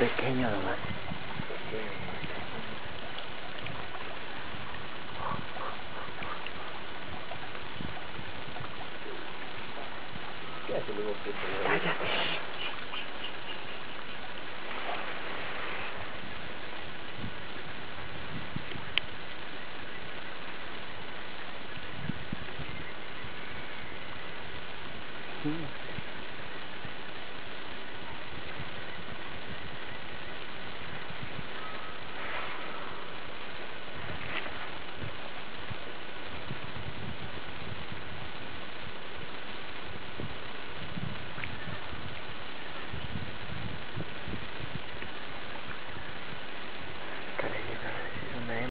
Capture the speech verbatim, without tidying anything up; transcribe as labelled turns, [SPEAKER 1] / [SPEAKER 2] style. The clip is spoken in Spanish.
[SPEAKER 1] pequeño nomás.
[SPEAKER 2] ¿Qué hace luego que te...
[SPEAKER 1] Cállate. Sí.